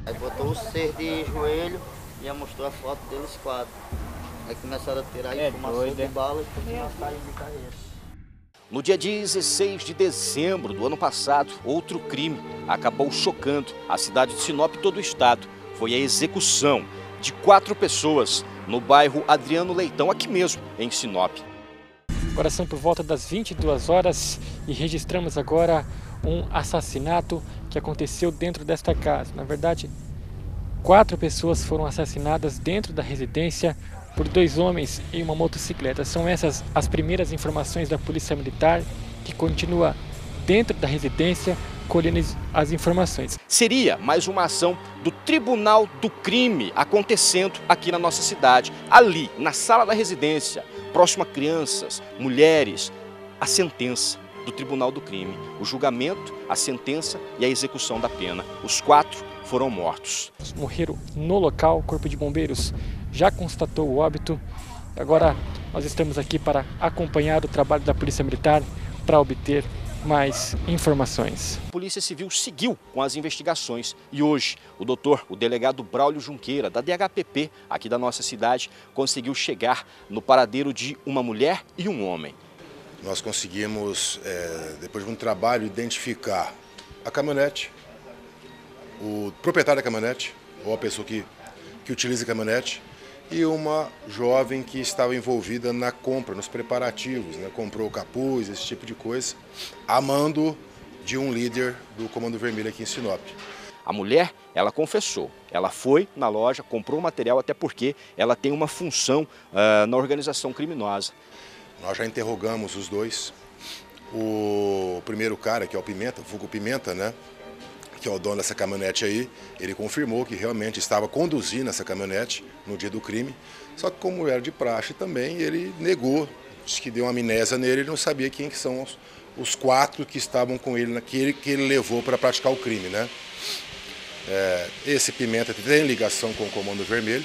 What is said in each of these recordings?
Aí botou os 6 de joelho e mostrou a foto deles 4. Aí começaram a tirar informação de bala e continuaram saindo de carreira. No dia 16 de dezembro do ano passado, outro crime acabou chocando a cidade de Sinop e todo o estado. Foi a execução de 4 pessoas no bairro Adriano Leitão, aqui mesmo em Sinop. Agora são por volta das 22 horas e registramos agora um assassinato que aconteceu dentro desta casa. Na verdade, 4 pessoas foram assassinadas dentro da residência por 2 homens em uma motocicleta. São essas as primeiras informações da Polícia Militar, que continua dentro da residência colhendo as informações. Seria mais uma ação do Tribunal do Crime acontecendo aqui na nossa cidade, ali na sala da residência, próximo a crianças, mulheres, a sentença do Tribunal do Crime, o julgamento, a sentença e a execução da pena. Os 4 foram mortos. Morreram no local, o Corpo de Bombeiros já constatou o óbito. Agora nós estamos aqui para acompanhar o trabalho da Polícia Militar para obter mais informações. A Polícia Civil seguiu com as investigações e hoje o delegado Braulio Junqueira, da DHPP, aqui da nossa cidade, conseguiu chegar no paradeiro de uma mulher e um homem. Nós conseguimos, depois de um trabalho, identificar a caminhonete, o proprietário da caminhonete, ou a pessoa que utiliza a caminhonete, e uma jovem que estava envolvida na compra, nos preparativos, né? Comprou capuz, esse tipo de coisa, a mando de um líder do Comando Vermelho aqui em Sinop. A mulher, ela confessou, ela foi na loja, comprou o material, até porque ela tem uma função na organização criminosa. Nós já interrogamos os dois. O primeiro cara, que é o Pimenta, vulgo Pimenta, né? Que é o dono dessa caminhonete aí, ele confirmou que realmente estava conduzindo essa caminhonete no dia do crime, só que como era de praxe também, ele negou, disse que deu uma amnésia nele, ele não sabia quem que são os 4 que estavam com ele, que ele levou para praticar o crime, né? Esse Pimenta tem ligação com o Comando Vermelho.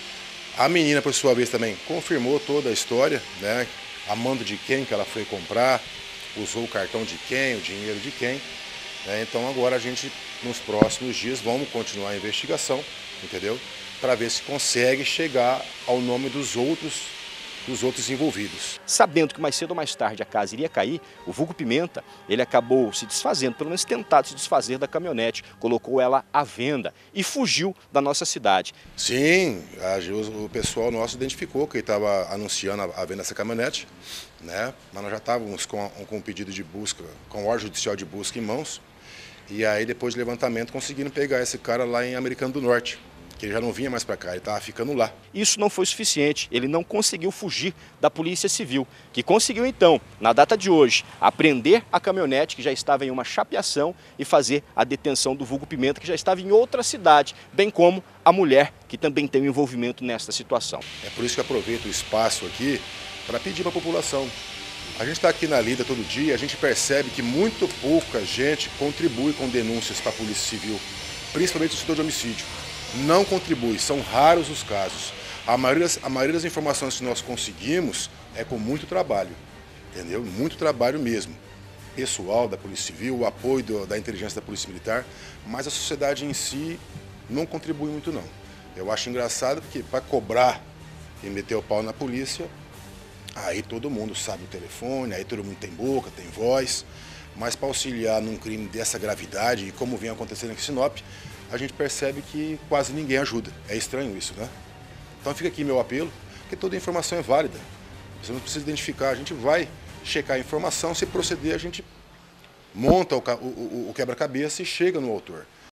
A menina, por sua vez, também confirmou toda a história, né? A mando de quem que ela foi comprar, usou o cartão de quem, o dinheiro de quem. Então agora a gente, nos próximos dias, vamos continuar a investigação, entendeu? Para ver se consegue chegar ao nome dos outros envolvidos. Sabendo que mais cedo ou mais tarde a casa iria cair, o vulgo Pimenta, ele acabou se desfazendo, pelo menos tentado se desfazer da caminhonete, colocou ela à venda e fugiu da nossa cidade. Sim, o pessoal nosso identificou que ele estava anunciando a venda dessa caminhonete, né? Mas nós já estávamos com um pedido de busca, com ordem judicial de busca em mãos. E aí, depois do levantamento, conseguiram pegar esse cara lá em Americano do Norte, que ele já não vinha mais para cá, ele estava ficando lá. Isso não foi suficiente, ele não conseguiu fugir da Polícia Civil, que conseguiu então, na data de hoje, apreender a caminhonete que já estava em uma chapeação e fazer a detenção do vulgo Pimenta, que já estava em outra cidade, bem como a mulher, que também tem um envolvimento nesta situação. É por isso que aproveito o espaço aqui para pedir para a população. A gente está aqui na lida todo dia, a gente percebe que muito pouca gente contribui com denúncias para a Polícia Civil, principalmente no setor de homicídio. Não contribui, são raros os casos. A maioria das informações que nós conseguimos é com muito trabalho, entendeu? Muito trabalho mesmo. Pessoal da Polícia Civil, o apoio da inteligência da Polícia Militar, mas a sociedade em si não contribui muito não. Eu acho engraçado porque para cobrar e meter o pau na polícia, aí todo mundo sabe o telefone, aí todo mundo tem boca, tem voz, mas para auxiliar num crime dessa gravidade e como vem acontecendo aqui em Sinop, a gente percebe que quase ninguém ajuda. É estranho isso, né? Então fica aqui meu apelo, porque toda informação é válida. Você não precisa identificar, a gente vai checar a informação, se proceder a gente monta o quebra-cabeça e chega no autor.